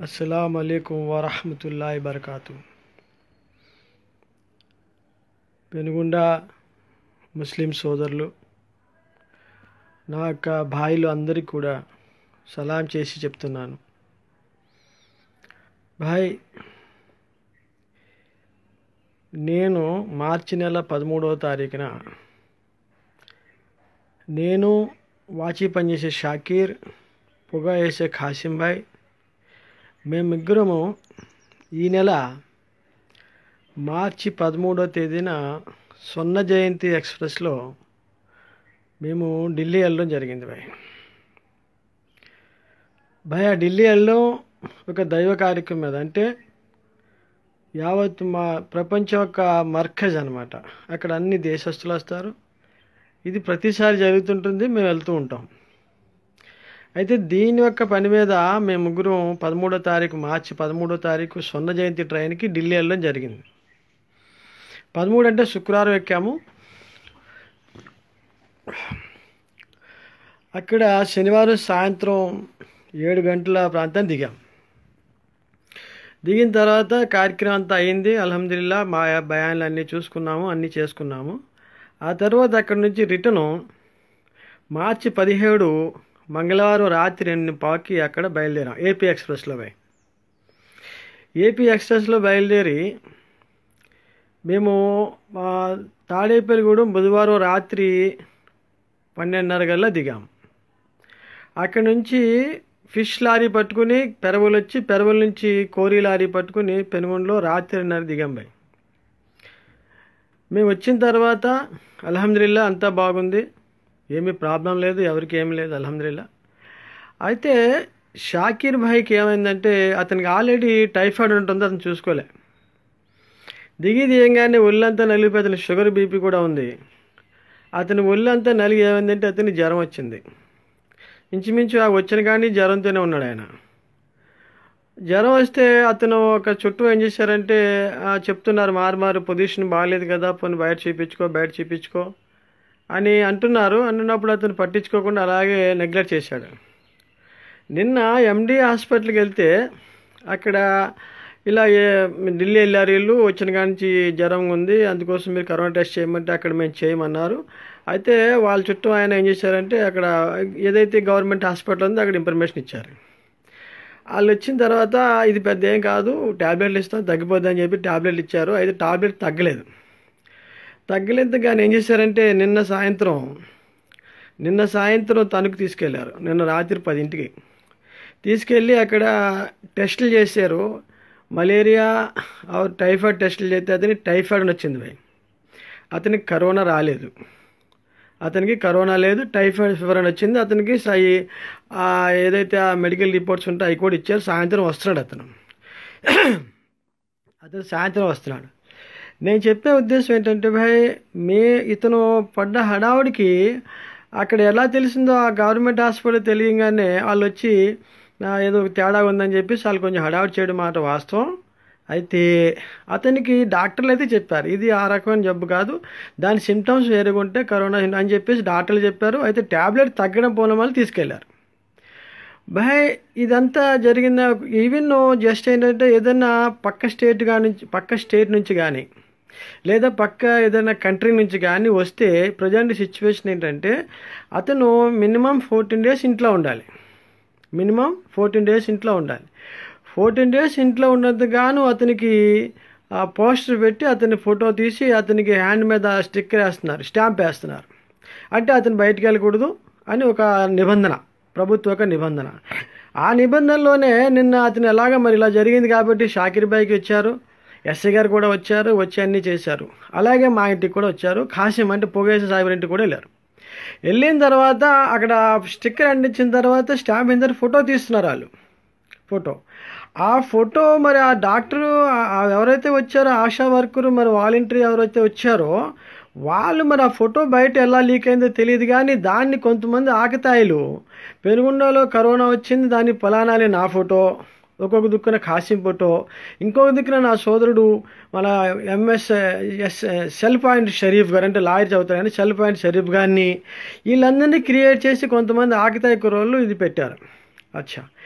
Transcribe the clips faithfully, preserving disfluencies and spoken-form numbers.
अस्सलामु अलैकुम वरहमतुल्लाहि बरकातु। పెనుగొండ ముస్లిం సోదరులు, నా యొక్క భాయిలు అందరికీ కూడా సలాం చేసి చెప్తున్నాను. భాయ్, నేను మార్చి నెల పదమూడవ తారీఖున నేను వాచి పనిచేసే షాకీర్, పొగ వేసే ఖాసిం భాయ్, మేమిద్దరము ఈ నెల మార్చి పదమూడవ తేదీన స్వర్ణ జయంతి ఎక్స్ప్రెస్లో మేము ఢిల్లీ వెళ్ళడం జరిగింది. భాయ్ భాయ్ ఆ ఢిల్లీ వెళ్ళడం ఒక దైవ కార్యక్రమం మీద, అంటే యావత్ మా ప్రపంచం యొక్క మర్కజ్ అనమాట. అక్కడ అన్ని దేశస్తులు వస్తారు. ఇది ప్రతిసారి జరుగుతుంటుంది, మేము వెళ్తూ ఉంటాం. అయితే దీని యొక్క పని మీద మేము ముగ్గురు పదమూడో తారీఖు మార్చి పదమూడో తారీఖు స్వర్ణ జయంతి ట్రైన్కి ఢిల్లీ వెళ్ళడం జరిగింది. పదమూడు అంటే శుక్రవారం ఎక్కాము. అక్కడ శనివారం సాయంత్రం ఏడు గంటల ప్రాంతం దిగాం. దిగిన తర్వాత కార్యక్రమం అంతా అయింది. అల్హమ్దులిల్లా మా బయాన్లు అన్నీ చూసుకున్నాము, అన్నీ చేసుకున్నాము. ఆ తర్వాత అక్కడి నుంచి రిటర్ను మార్చి పదిహేడు మంగళవారం రాత్రి రెండు పాకి అక్కడ బయలుదేరాం ఏపీ ఎక్స్ప్రెస్లో. పోయి ఏపీ ఎక్స్ప్రెస్లో బయలుదేరి మేము తాడేపల్లిగూడెం బుధవారం రాత్రి పన్నెండున్నర గల్లా దిగాం. అక్కడి నుంచి ఫిష్ లారీ పట్టుకుని పెరవలు వచ్చి, పెరవల నుంచి కోరి లారీ పట్టుకుని పెనుగొండలో రాత్రిన్నర దిగాం. భయ్ మేము వచ్చిన తర్వాత అల్హమ్దులిల్లా అంతా బాగుంది, ఏమీ ప్రాబ్లం లేదు, ఎవరికి ఏమి లేదు, అల్హమ్దులిల్లా. అయితే షాకీర్ భాయ్కి ఏమైందంటే అతనికి ఆల్రెడీ టైఫాయిడ్ ఉంటుంది, అతను చూసుకోలే. దిగి దిగంగానే ఒళ్ళంతా నలిగిపోయి అతనికి షుగర్ బీపీ కూడా ఉంది. అతని ఒళ్ళంతా నలిగి ఏమైందంటే అతనికి జ్వరం వచ్చింది. ఇంచుమించు ఆ వచ్చిన కానీ జ్వరంతోనే ఉన్నాడు ఆయన. జ్వరం వస్తే అతను ఒక చుట్టూ ఏం చేశారంటే చెప్తున్నారు, మారు మారు పొజిషన్ బాగాలేదు కదా, పోనీ బయట చూపించుకో బయట చూపించుకో అని అంటున్నారు. అన్నప్పుడు అతను పట్టించుకోకుండా అలాగే నెగ్లెక్ట్ చేశాడు. నిన్న ఎండి హాస్పిటల్కి వెళ్తే అక్కడ ఇలా ఢిల్లీ వెళ్ళారు, వీళ్ళు వచ్చిన కానించి జ్వరం ఉంది, అందుకోసం మీరు కరోనా టెస్ట్ చేయమంటే అక్కడ మేము చేయమన్నారు. అయితే వాళ్ళ చుట్టూ ఆయన ఏం చేశారంటే అక్కడ ఏదైతే గవర్నమెంట్ హాస్పిటల్ ఉందో అక్కడ ఇన్ఫర్మేషన్ ఇచ్చారు. వాళ్ళు వచ్చిన తర్వాత ఇది పెద్ద ఏం కాదు, ట్యాబ్లెట్లు ఇస్తాం తగ్గిపోద్ది అని చెప్పి ట్యాబ్లెట్లు ఇచ్చారు. అయితే ట్యాబ్లెట్ తగ్గలేదు. తగ్గలేదు కానీ ఏం చేశారంటే నిన్న సాయంత్రం నిన్న సాయంత్రం తణుకు తీసుకెళ్లారు. నిన్న రాత్రి పదింటికి తీసుకెళ్ళి అక్కడ టెస్టులు చేశారు. మలేరియా టైఫాయిడ్ టెస్టులు చేస్తే అతనికి టైఫాయిడ్ వచ్చింది. భయ్ అతనికి కరోనా రాలేదు, అతనికి కరోనా లేదు, టైఫాయిడ్ ఫీవర్ అని వచ్చింది. అతనికి ఏదైతే ఆ మెడికల్ రిపోర్ట్స్ ఉంటాయో అవి కూడా ఇచ్చారు. సాయంత్రం వస్తున్నాడు అతను అతను సాయంత్రం వస్తున్నాడు. నేను చెప్పే ఉద్దేశం ఏంటంటే భాయ్, మే ఇతను పడ్డ హడావుడికి అక్కడ ఎలా తెలిసిందో ఆ గవర్నమెంట్ హాస్పిటల్ తెలియగానే వాళ్ళు వచ్చి ఏదో తేడా ఉందని చెప్పేసి వాళ్ళు కొంచెం హడావుడి చేయడం మాట వాస్తవం. అయితే అతనికి డాక్టర్లు అయితే చెప్పారు ఇది ఆ రకమైన జబ్బు కాదు, దాని సిమ్టమ్స్ వేరేగా ఉంటే కరోనా అని చెప్పేసి డాక్టర్లు చెప్పారు. అయితే ట్యాబ్లెట్ తగ్గడం పోవడం వల్ల తీసుకెళ్లారు. భాయ్ ఇదంతా జరిగిందా, ఈవెన్ జస్ట్ ఏంటంటే ఏదైనా పక్క స్టేట్ కానీ పక్క స్టేట్ నుంచి కానీ లేదా పక్క ఏదైనా కంట్రీ నుంచి కానీ వస్తే ప్రజెంట్ సిచ్యువేషన్ ఏంటంటే అతను మినిమం ఫోర్టీన్ డేస్ ఇంట్లో ఉండాలి. మినిమం ఫోర్టీన్ డేస్ ఇంట్లో ఉండాలి. ఫోర్టీన్ డేస్ ఇంట్లో ఉన్నందుకు గాను అతనికి ఆ పోస్టర్ పెట్టి అతని ఫోటో తీసి అతనికి హ్యాండ్ మీద స్టిక్కర్ వేస్తున్నారు, స్టాంప్ వేస్తున్నారు. అంటే అతను బయటికి వెళ్ళకూడదు అని ఒక నిబంధన, ప్రభుత్వ ఒక నిబంధన. ఆ నిబంధనలోనే నిన్న అతను ఎలాగ మరి ఇలా జరిగింది కాబట్టి షాకీర్ భాయ్కి వచ్చారు, ఎస్ఐ గారు కూడా వచ్చారు, వచ్చి అన్నీ చేశారు. అలాగే మా ఇంటికి కూడా వచ్చారు, ఖాసిం అంటే పొగేసి సాహిబ్ ఇంటికి కూడా వెళ్ళారు. వెళ్ళిన తర్వాత అక్కడ స్టిక్కర్ అంటించిన తర్వాత స్టాంప్ అయిన తర్వాత ఫోటో తీస్తున్నారు వాళ్ళు. ఫోటో ఆ ఫోటో మరి ఆ డాక్టరు ఎవరైతే వచ్చారో ఆశా వర్కరు మరి వాలంటీర్ ఎవరైతే వచ్చారో వాళ్ళు మరి ఆ ఫోటో బయట ఎలా లీక్ అయిందో తెలియదు. కానీ దాన్ని కొంతమంది ఆకతాయిలు పెనుగొండలో కరోనా వచ్చింది, దాన్ని ఫలానాలే నా ఫోటో, ఒక్కొక్క దిక్కున ఖాసిం ఫోటో, ఇంకొక దిక్కున నా సోదరుడు మన MS S cell point Sharif garu, అంటే లాయర్ చదువుతారు కానీ సెల్ పాయింట్ షరీఫ్ గారిని వీళ్ళందరినీ క్రియేట్ చేసి కొంతమంది ఆకతాయి కుర్రోళ్ళు ఇది పెట్టారు. అచ్చా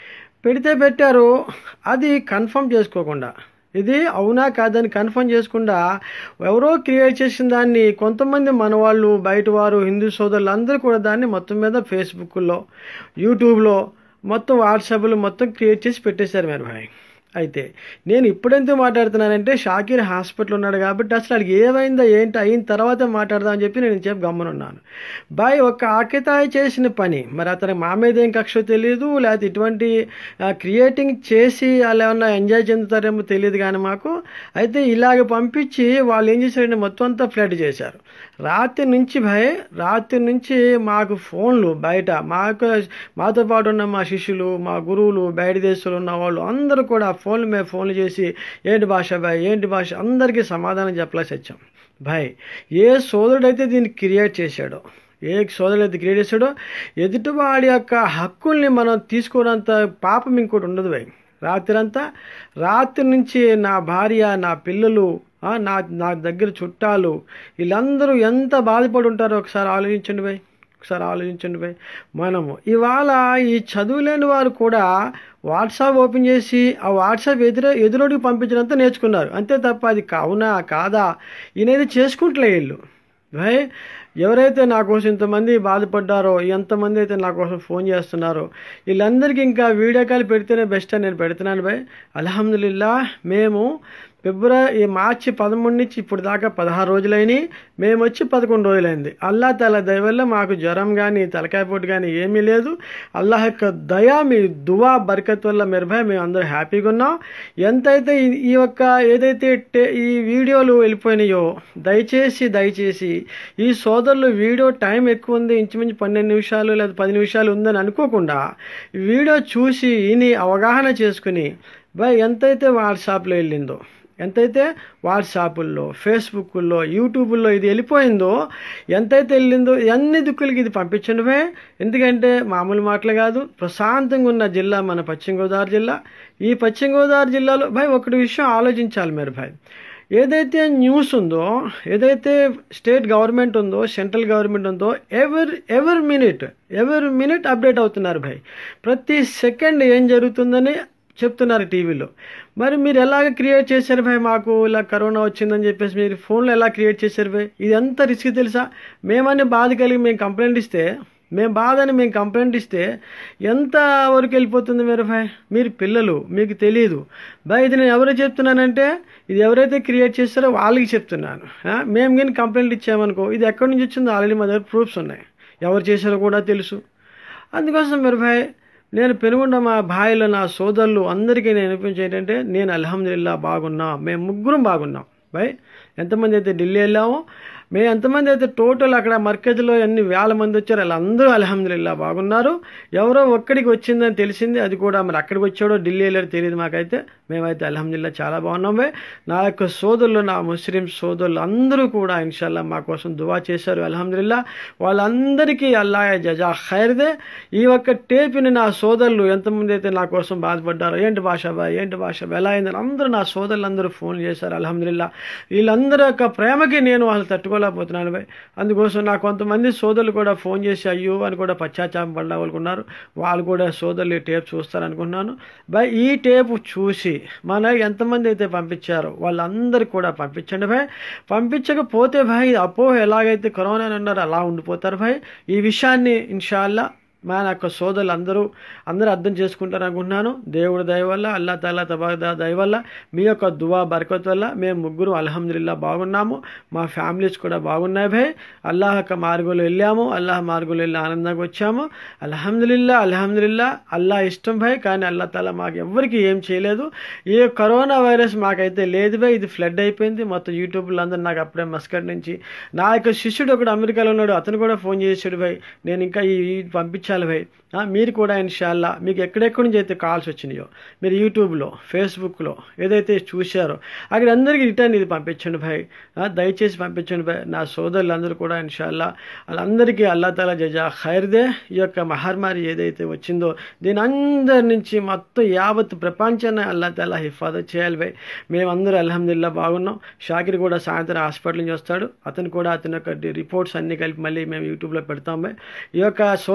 పెడితే పెట్టారు, అది కన్ఫర్మ్ చేసుకోకుండా, ఇది అవునా కాదని కన్ఫర్మ్ చేసుకుండా ఎవరో క్రియేట్ చేసిన దాన్ని కొంతమంది మన వాళ్ళు, బయట వారు, హిందూ సోదరులు అందరూ కూడా దాన్ని మొత్తం మీద ఫేస్బుక్లో, యూట్యూబ్లో, మొత్తం వాట్సాప్లో మొత్తం క్రియేట్ చేసి పెట్టేశారు మీరు భాయ్. అయితే నేను ఇప్పుడెందుకు మాట్లాడుతున్నానంటే షాకీర్ హాస్పిటల్ ఉన్నాడు కాబట్టి అసలు అడిగి ఏమైందో ఏంటి అయిన తర్వాత మాట్లాడదామని చెప్పి నేను చెప్పి గమ్మునున్నాను. బాయ్ ఒక ఆకితాయి చేసిన పని, మరి అతని మా మీద ఏం కక్ష తెలియదు, లేకపోతే ఇటువంటి క్రియేటింగ్ చేసి వాళ్ళు ఏమన్నా ఎంజాయ్ చెందుతారేమో తెలియదు కానీ మాకు. అయితే ఇలాగ పంపించి వాళ్ళు ఏం చేశారంటే మొత్తం అంతా ఫ్లడ్ చేశారు. రాత్రి నుంచి భయ్ రాత్రి నుంచి మాకు ఫోన్లు బయట, మాకు మాతో పాటు ఉన్న మా శిష్యులు, మా గురువులు, బయట దేశంలో ఉన్న వాళ్ళు అందరూ కూడా ఫోన్లు మీద ఫోన్లు చేసి ఏంటి భాష భాయ్ ఏంటి భాష అందరికీ సమాధానం చెప్పలేసి వచ్చాం. భాయ్ ఏ సోదరుడైతే దీన్ని క్రియేట్ చేశాడో, ఏ సోదరుడు అయితే క్రియేట్ చేశాడో ఎదుటివాడి యొక్క హక్కుల్ని మనం తీసుకోవడంత పాపం ఇంకోటి ఉండదు భాయ్. రాత్రి అంతా రాత్రి నుంచి నా భార్య, నా పిల్లలు, నా నా దగ్గర చుట్టాలు వీళ్ళందరూ ఎంత బాధపడి ఉంటారో ఒకసారి ఆలోచించండి భాయ్, ఒకసారి ఆలోచించండి భాయ్. మనము ఇవాళ ఈ చదువులేని వారు కూడా వాట్సాప్ ఓపెన్ చేసి ఆ వాట్సాప్ ఎదురు ఎదురోడికి పంపించడంతో నేర్చుకున్నారు అంతే తప్ప అది కావునా కాదా ఈయనది చేసుకుంటలే వీళ్ళు భాయ్. ఎవరైతే నా కోసం ఇంతమంది బాధపడ్డారో, ఎంతమంది అయితే నా కోసం ఫోన్ చేస్తున్నారో వీళ్ళందరికీ ఇంకా వీడియో కాల్ పెడితేనే బెస్ట్ అని నేను పెడుతున్నాను భాయ్. అల్హమ్దులిల్లా మేము ఫిబ్రవరి మార్చి పదమూడు నుంచి ఇప్పుడు దాకా పదహారు రోజులైనవి, మేము వచ్చి పదకొండు రోజులైంది. అల్లా తల దయ వల్ల మాకు జ్వరం కానీ తలకాయ పోటు కానీ ఏమీ లేదు. అల్లాహ్ యొక్క దయ, మీ దువా బర్కత్ వల్ల మీరు భాయ్ మేము అందరూ హ్యాపీగా ఉన్నాం. ఎంతైతే ఈ యొక్క ఏదైతే ఈ వీడియోలు వెళ్ళిపోయినాయో దయచేసి దయచేసి ఈ సోదరులు వీడియో టైం ఎక్కువ ఉంది, ఇంచుమించు పన్నెండు నిమిషాలు లేదా పది నిమిషాలు ఉందని అనుకోకుండా వీడియో చూసి ఇని అవగాహన చేసుకుని భాయ్ ఎంతైతే వాట్సాప్లో వెళ్ళిందో, ఎంతైతే వాట్సాపుల్లో, ఫేస్బుక్లో, యూట్యూబ్లో ఇది వెళ్ళిపోయిందో, ఎంతైతే వెళ్ళిందో అన్ని దిక్కులకి ఇది పంపించండి భాయ్. ఎందుకంటే మామూలు మాటలు కాదు, ప్రశాంతంగా ఉన్న జిల్లా మన పశ్చిమ గోదావరి జిల్లా. ఈ పశ్చిమ గోదావరి జిల్లాలో భాయ్ ఒకటి విషయం ఆలోచించాలి మీరు భాయ్. ఏదైతే న్యూస్ ఉందో, ఏదైతే స్టేట్ గవర్నమెంట్ ఉందో, సెంట్రల్ గవర్నమెంట్ ఉందో, ఎవరి ఎవరి మినిట్ ఎవరి మినిట్ అప్డేట్ అవుతున్నారు భాయ్. ప్రతి సెకండ్ ఏం జరుగుతుందని చెప్తున్నారు టీవీలో. మరి మీరు ఎలాగ క్రియేట్ చేశారు భాయ్, మాకు ఇలా కరోనా వచ్చిందని చెప్పేసి మీరు ఫోన్లో ఎలా క్రియేట్ చేశారు భాయ్. ఇది ఎంత రిస్క్ తెలుసా. మేమని బాధ కలిగి మేము కంప్లైంట్ ఇస్తే, మేము బాధ అని మేము కంప్లైంట్ ఇస్తే ఎంత వరకు వెళ్ళిపోతుంది మీరు భాయ్. మీరు పిల్లలు, మీకు తెలియదు భాయ్. ఇది నేను ఎవరు చెప్తున్నానంటే ఇది ఎవరైతే క్రియేట్ చేస్తారో వాళ్ళకి చెప్తున్నాను. మేము కానీ కంప్లైంట్ ఇచ్చామనుకో, ఇది ఎక్కడి నుంచి వచ్చిందో ఆల్రెడీ మా దగ్గర ప్రూఫ్స్ ఉన్నాయి, ఎవరు చేశారో కూడా తెలుసు. అందుకోసం మీరు భాయ్ నేను పెనుగొండ మా భాయిలు, నా సోదరులు అందరికీ నేను అనిపించే ఏంటంటే నేను అల్హమ్దులిల్లా బాగున్నా, మేము ముగ్గురం బాగున్నాం భాయ్. ఎంతమంది అయితే ఢిల్లీ వెళ్ళామో, మేము ఎంతమంది అయితే టోటల్ అక్కడ మర్కజ్లో ఎన్ని వేల మంది వచ్చారు వాళ్ళందరూ అల్హమ్దులిల్లా బాగున్నారు. ఎవరో ఒక్కడికి వచ్చిందని తెలిసింది, అది కూడా మరి అక్కడికి వచ్చాడో ఢిల్లీ వెళ్ళాడో తెలియదు మాకైతే. మేమైతే అల్హమ్దులిల్లా చాలా బాగున్నాం భాయ్. నా యొక్క సోదరులు, నా ముస్లిం సోదరులు అందరూ కూడా ఇన్షాల్లా మా కోసం దువా చేశారు అల్హమ్దులిల్లా. వాళ్ళందరికీ అల్లా జజా ఖైర్దే. ఈ ఒక్క టేపుని నా సోదరులు ఎంతమంది అయితే నా కోసం బాధపడ్డారో, ఏంటి భాష బాయ్ ఏంటి భాష ఎలా అయిందని అందరూ నా సోదరులు అందరూ ఫోన్ చేశారు అల్హమ్దులిల్లా. వీళ్ళందరూ యొక్క ప్రేమకి నేను వాళ్ళు తట్టుకోలేకపోతున్నాను భాయ్. అందుకోసం నా కొంతమంది సోదరులు కూడా ఫోన్ చేసి అయ్యో అని కూడా పశ్చాత్తాపం పడ్డ వాళ్ళు ఉన్నారు. వాళ్ళు కూడా సోదరులు ఈ టేప్ చూస్తారనుకుంటున్నాను భాయ్. ఈ టేపు చూసి మన ఎంతమంది అయితే పంపించారో వాళ్ళందరూ కూడా పంపించండి భాయ్. పంపించకపోతే భాయ్ అపోహ ఎలాగైతే కరోనా అన్నారు అలా ఉండిపోతారు భాయ్. ఈ విషయాన్ని ఇన్షాల్లా మా యొక్క సోదరులు అందరూ అందరూ అర్థం చేసుకుంటారు అనుకుంటున్నాను. దేవుడి దయ వల్ల, అల్లా తాలా తబారక్ దయ వల్ల, మీ యొక్క దువా బర్కత్ వల్ల మేము ముగ్గురు అల్హమ్దులిల్లా బాగున్నాము. మా ఫ్యామిలీస్ కూడా బాగున్నాయి భాయ్. అల్లాహ్ యొక్క మార్గంలో వెళ్ళాము, అల్లాహ్ మార్గంలో వెళ్ళి ఆనందంగా వచ్చాము. అల్హమ్దులిల్లా అల్హమ్దులిల్లా. అల్లా ఇష్టం భాయ్, కానీ అల్లా తాలా మాకు ఎవరికి ఏం చేయలేదు. ఏ కరోనా వైరస్ మాకైతే లేదు భాయ్. ఇది ఫ్లడ్ అయిపోయింది మొత్తం. యూట్యూబ్లో అందరూ నాకు అప్పుడే మస్కట్ నుంచి నా యొక్క శిష్యుడు ఒకడు అమెరికాలో ఉన్నాడు, అతను కూడా ఫోన్ చేసాడు భాయ్, నేను ఇంకా ఈ పంపించాను భాయ్. మీరు కూడా ఇన్షాల్లా మీకు ఎక్కడెక్కడి నుంచి అయితే కాల్స్ వచ్చినాయో మీరు యూట్యూబ్లో, ఫేస్బుక్లో ఏదైతే చూశారో అక్కడ అందరికీ రిటర్న్ ఇది పంపించండి భాయ్. దయచేసి పంపించండి భాయ్. నా సోదరులందరూ కూడా ఇన్షాల్లా వాళ్ళందరికీ అల్లా తాలా జజా ఖైర్దే. ఈ యొక్క మహమ్మారి ఏదైతే వచ్చిందో దీని అందరి నుంచి మొత్తం యావత్ ప్రపంచాన్ని అల్లా తాలా హిఫాజత్ చేయాలి భాయ్. మేమందరూ అల్హమ్దులిల్లా బాగున్నాం. షాకిర్ కూడా సాయంత్రం హాస్పిటల్ నుంచి వస్తాడు, అతను కూడా అతని యొక్క రిపోర్ట్స్ అన్నీ కలిపి మళ్ళీ మేము యూట్యూబ్లో పెడతాం భాయ్. ఈ యొక్క సోదరులు ఎంతమంది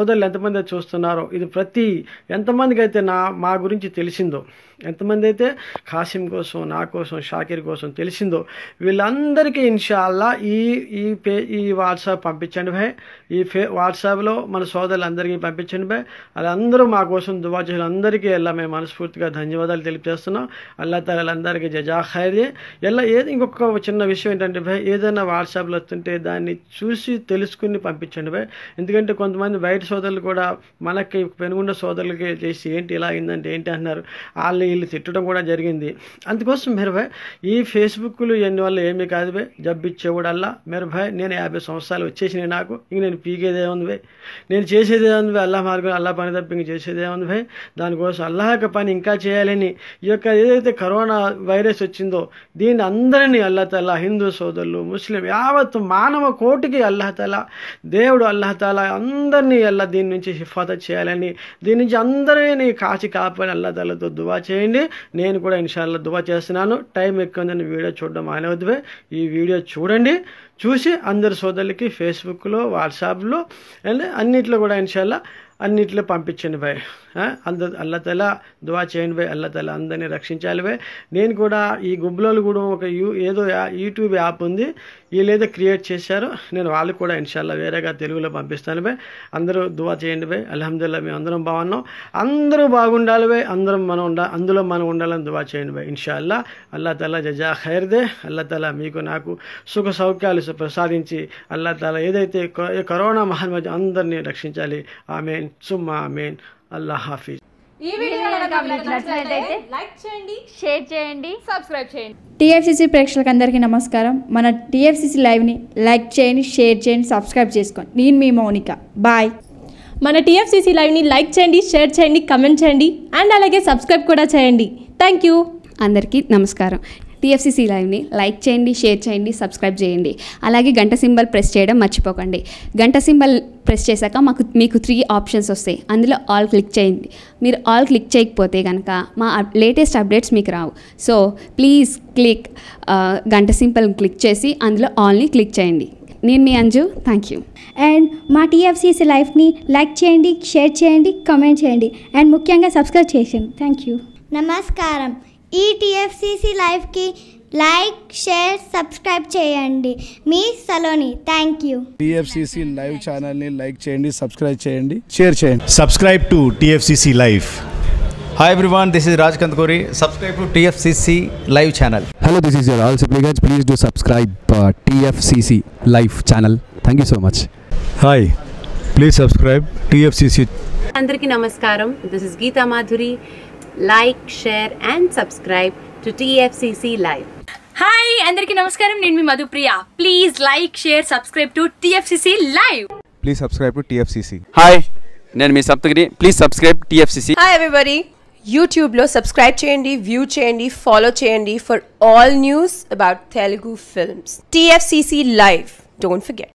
ఎంతమంది చూస్తున్నారో, ఇది ప్రతి ఎంతమందికి అయితే నా మా గురించి తెలిసిందో, ఎంతమంది అయితే ఖాసిం కోసం, నా కోసం, షాకిర్ కోసం తెలిసిందో, వీళ్ళందరికీ ఇన్షాల్లా ఈ ఈ పే ఈ వాట్సాప్ పంపించండి భాయ్. ఈ ఫే వాట్సాప్లో మన సోదరులందరికీ పంపించండి భాయ్. వాళ్ళందరూ మా కోసం దువా చేయాలి. అందరికీ ఎలా మేము మనస్ఫూర్తిగా ధన్యవాదాలు తెలియజేస్తున్నాం. అల్లా తాలా అందరికీ జజా ఖైర్. ఎలా ఏది ఇంకొక చిన్న విషయం ఏంటంటే భాయ్, ఏదైనా వాట్సాప్లో వస్తుంటే దాన్ని చూసి తెలుసుకుని పంపించండి భాయ్. ఎందుకంటే కొంతమంది బయట సోదరులు కూడా మనకి పెనుగుండ సోదరులకి చేసి ఏంటి ఇలా అయిందంటే ఏంటి అంటున్నారు, వాళ్ళు వీళ్ళు తిట్టడం కూడా జరిగింది. అందుకోసం మీరు భాయ్ ఈ ఫేస్బుక్లు ఎన్ని వల్ల ఏమీ కాదు భాయ్, జబ్బిచ్చేవాడల్లా మీరు భాయ్. నేను యాభై సంవత్సరాలు వచ్చేసినాయి నాకు, ఇంక నేను పీకేదే ఉంది భాయ్, నేను చేసేదే ఉంది భాయ్. అల్లాహ్ మార్గం అల్లాహ్ పని తప్ప ఇంక చేసేదే ఉంది భాయ్. దానికోసం అల్లాహ్ యొక్క పని ఇంకా చేయాలని, ఈ యొక్క ఏదైతే కరోనా వైరస్ వచ్చిందో దీన్ని అందరినీ అల్లాహ్ తాలా, హిందూ సోదరులు, ముస్లిం యావత్ మానవ కోటికి అల్లాహ్ తాలా, దేవుడు అల్లాహ్ తాలా అందరినీ అల్లా దీని నుంచి హిఫాజత్ చేయాలని, దీని నుంచి అందరినీ కాచి కాపాడి అల్లాహ్ తాలాతో దువా చేయండి. నేను కూడా ఇన్షాల్లా దువా చేస్తున్నాను. టైం ఎక్కువ ఉందని వీడియో చూడడం మానేవద్దు. ఈ వీడియో చూడండి, చూసి అందరి సోదరులకి ఫేస్బుక్లో, వాట్సాప్లో అండ్ అన్నిట్లో కూడా ఇన్షాల్లా అన్నిట్లో పంపించండి భాయ్. అందరు అల్లా తలా దువా చేయండి భాయ్. అల్లా తలా అందరినీ రక్షించాలి భాయ్. నేను కూడా ఈ గుబ్బలోలు కూడా ఒక యూ ఏదో యూట్యూబ్ యాప్ ఉంది, వీళ్ళేదో క్రియేట్ చేశారు, నేను వాళ్ళకి కూడా ఇన్షాల్లా వేరేగా తెలుగులో పంపిస్తాను భాయ్. అందరూ దువా చేయండి భాయ్. అల్హమ్దుల్లా మేము అందరం బాగున్నాం, అందరూ బాగుండాలి భాయ్. అందరం మనం ఉండ అందులో మనం ఉండాలని దువా చేయండి భాయ్. ఇన్షాల్లా అల్లా తలా జజా ఖైర్ దే. అల్లా తలా మీకు నాకు సుఖ సౌఖ్యాలు ప్రసాదించి అల్లా తాలా ఏదైతే కరోనా మహమ్మారి అందరినీ రక్షించాలి. ఆమేన్ సుమ్మా ఆమేన్. అల్లాహ్ హాఫిజ్. ఈ వీడియో కనుక మీకు నచ్చినట్లయితే లైక్ చేయండి, షేర్ చేయండి, సబ్స్క్రైబ్ చేయండి. టీఎఫ్సీసీ ప్రేక్షకులకు అందరికీ నమస్కారం. మన టీఎఫ్సీసీ లైవ్ని లైక్ చేయండి, షేర్ చేయండి, సబ్స్క్రైబ్ చేసుకోండి. నేను మీ మౌనిక. బాయ్. మన టీఎఫ్సీసీ లైవ్ని లైక్ చేయండి, షేర్ చేయండి, కమెంట్ చేయండి అండ్ అలాగే సబ్స్క్రైబ్ కూడా చేయండి. Thank you. అందరికీ నమస్కారం. టీఎఫ్సీసీ లైవ్ని లైక్ చేయండి, షేర్ చేయండి, సబ్స్క్రైబ్ చేయండి. అలాగే గంట సింబల్ ప్రెస్ చేయడం మర్చిపోకండి. గంట సింబల్ ప్రెస్ చేశాక మాకు మీకు త్రీ ఆప్షన్స్ వస్తాయి. అందులో ఆల్ క్లిక్ చేయండి. మీరు ఆల్ క్లిక్ చేయకపోతే కనుక మా లేటెస్ట్ అప్డేట్స్ మీకు రావు. సో ప్లీజ్ క్లిక్ గంట సింబల్ క్లిక్ చేసి అందులో ఆల్ని క్లిక్ చేయండి. నేను మీ అంజు. Thank you. అండ్ మా టీఎఫ్సీసీ లైవ్ని లైక్ చేయండి, షేర్ చేయండి, కమెంట్ చేయండి అండ్ ముఖ్యంగా సబ్స్క్రైబ్ చేయండి. Thank you. నమస్కారం. ఈ టీఎఫ్సీసీ లైవ్కి లైక్, షేర్, సబ్స్క్రైబ్ చేయండి. మీ Saloni. Thank you. TFCC live ఛానల్ని లైక్ చేయండి, సబ్స్క్రైబ్ చేయండి, షేర్ చేయండి. Subscribe to T F C C Live. Hi everyone, this is Raj Kantkori. Subscribe to T F C C Live channel. Hello, this is your all supplicants. Please do subscribe uh, T F C C Live channel. Thank you so much. Hi, please subscribe T F C C. Andariki namaskaram. This is Geeta Madhuri. Like, share and subscribe to T F C C Live. Hi అందరికీ నమస్కారం. నేను మీ Madhupriya. Please like, share, subscribe to TFCC live. Please subscribe to T F C C. Hi, నేను మీ Saptagiri. Please subscribe T F C C. Hi everybody. యూట్యూబ్లో subscribe చేయండి, view చేయండి, follow చేయండి for all news about Telugu films. T F C C Live. Don't forget.